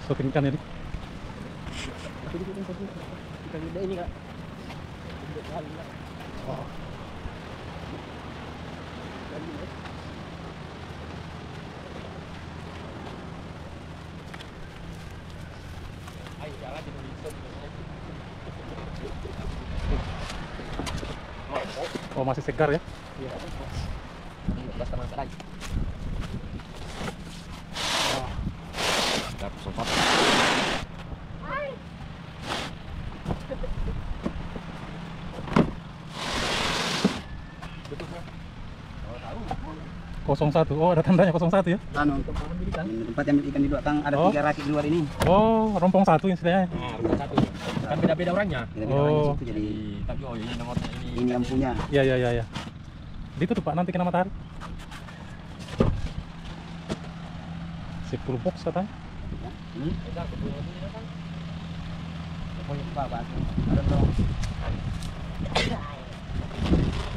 Syuting ikan ini. Ikan gede ini kak. Oh. Ayo jalan di Indonesia. Oh, masih segar ya? Iya. Ini bekas teman lagi. Dapat sopat. Kosong satu. Oh, ada tandanya 01 ya? Anu, tempat yang ikan di belakang ada Oh. 3 rakit di luar ini. Oh, rompong satu istilahnya. Nah, rumah satu. Kan beda-beda orangnya. Beda-beda orangnya Oh. situ, jadi Tapi oh ini nomornya ini. ini yang punya. Iya, iya, iya, iya. Ditutup Pak nanti kena matahari. 10 box katanya. Ini Kita kebetulan ini kan. oh, ya, Pak, ada dong.